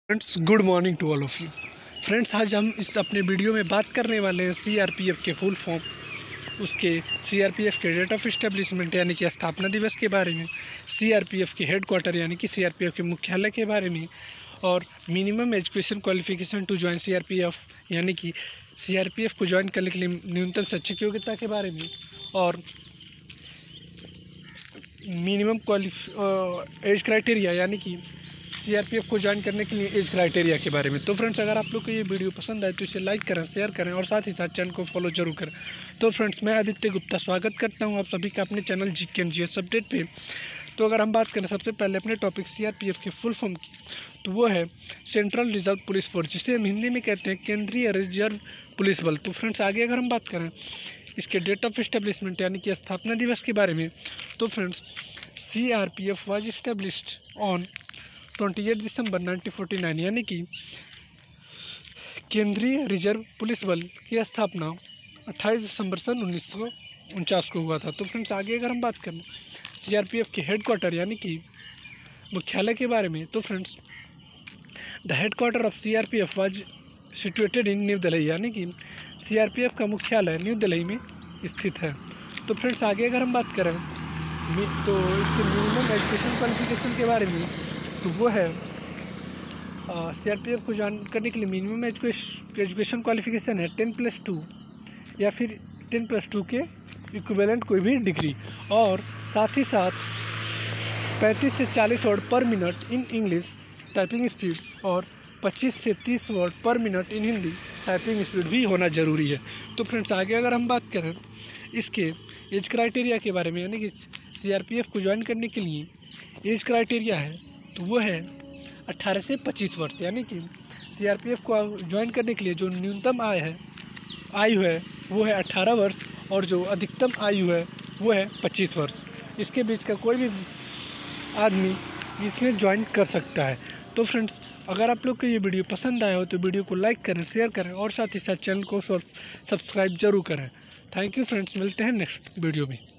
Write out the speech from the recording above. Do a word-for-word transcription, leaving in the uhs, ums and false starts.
Friends, good morning to all of you. Friends, आज हम इस अपने वीडियो में बात करने वाले हैं सीआरपीएफ के फुल फॉर्म, उसके सीआरपीएफ के डेट ऑफ इस्टेब्लिशमेंट यानी कि स्थापना दिवस के बारे में, सीआरपीएफ के हेडक्वार्टर यानी कि सीआरपीएफ के मुख्यालय के बारे में, और minimum education qualification to join CRPF यानी कि सीआरपीएफ को ज्वाइन करने के लिए न्यूनतम शैक्षिक योग्यता के बारे में, और मिनिमम क्वालिफ एज क्राइटेरिया यानी कि सीआरपीएफ को ज्वाइन करने के लिए एज क्राइटेरिया के बारे में। तो फ्रेंड्स, अगर आप लोग को ये वीडियो पसंद आए तो इसे लाइक करें, शेयर करें और साथ ही साथ चैनल को फॉलो जरूर करें। तो फ्रेंड्स, मैं आदित्य गुप्ता स्वागत करता हूं आप सभी का अपने channel GK and GS update पे। तो अगर हम बात करें सबसे पहले अपने टॉपिक सीआरपीएफ के फुल फॉर्म की, तो वो है सेंट्रल रिजर्व पुलिस फोर्स, जिसे हम हिंदी में कहते हैं केंद्रीय रिजर्व पुलिस बल। तो फ्रेंड्स, आगे अगर हम बात करें इसके डेट ऑफ इस्टेब्लिशमेंट यानी कि स्थापना दिवस के बारे में, तो friends CRPF was established on अट्ठाईस दिसंबर नाइनटीन फोर्टी नाइन यानी कि केंद्रीय रिजर्व पुलिस बल की स्थापना अट्ठाईस दिसंबर सन उन्नीस सौ उनचास को हुआ था। तो फ्रेंड्स, आगे अगर हम बात करें सीआरपीएफ के हेडक्वार्टर यानी कि मुख्यालय के बारे में, तो friends the headquarter of CRPF was situated in new Delhi यानी कि सीआरपीएफ का मुख्यालय न्यू दिल्ली में स्थित है। तो फ्रेंड्स, आगे अगर हम बात करें तो इसके मिनिमम एजुकेशन क्वालिफिकेशन के बारे में, तो वो है सीआरपीएफ को ज्वाइन करने के लिए मिनिमम एजुकेशन एजुकेशन क्वालिफिकेशन है टेन प्लस टू या फिर टेन प्लस टू के इक्विवेलेंट कोई भी डिग्री, और साथ ही साथ पैंतीस से चालीस वर्ड पर minute in English typing speed और पच्चीस से तीस वर्ड पर minute in Hindi typing speed भी होना ज़रूरी है। तो फ्रेंड्स, आगे अगर हम बात करें इसके एज क्राइटेरिया के बारे में यानी कि सीआरपीएफ को ज्वाइन करने के लिए एज क्राइटेरिया है, तो वो है अट्ठारह से पच्चीस वर्ष यानी कि सीआरपीएफ को ज्वाइन करने के लिए जो न्यूनतम आय है आयु है वो है अट्ठारह वर्ष, और जो अधिकतम आयु है वो है पच्चीस वर्ष। इसके बीच का कोई भी आदमी इसमें ज्वाइन कर सकता है। तो फ्रेंड्स, अगर आप लोग को ये वीडियो पसंद आया हो तो वीडियो को लाइक करें, शेयर करें और साथ ही साथ चैनल को सब्सक्राइब जरूर करें। थैंक यू फ्रेंड्स, मिलते हैं नेक्स्ट वीडियो में।